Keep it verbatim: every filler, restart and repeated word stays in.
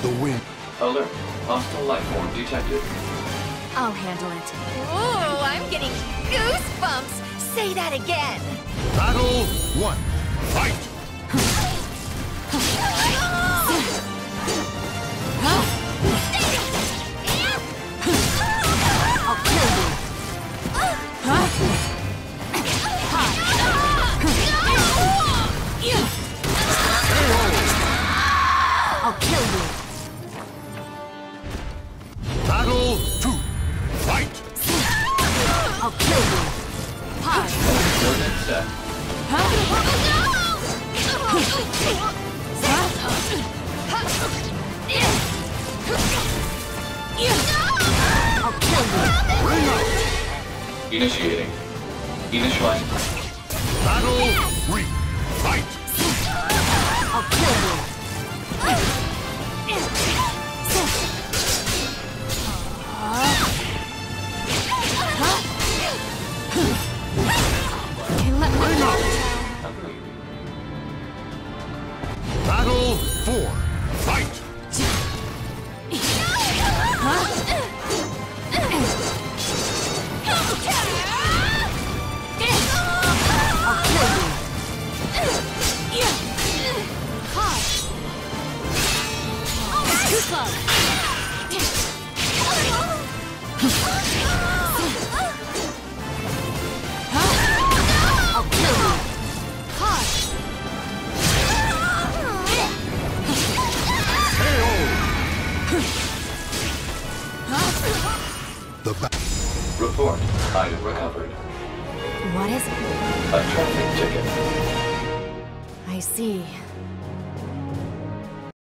the wind. Alert. Hostile life form detected. I'll handle it. Ooh, I'm getting goosebumps. Say that again. Battle one. Fight! I'll kill you. Huh? I'll kill you. Battle two. Fight! I'll kill you. Hi. Your next step. Huh? I'll kill you. Bring out! Initiating. Initializing. Battle three. Fight! I'll kill you. Okay, let me Bring out! Agreed. Battle four. Fight! I'll kill you. Hi. It's too close. I'll kill you. Hi. The ba Report. Item recovered. What is it? A traffic ticket. I see.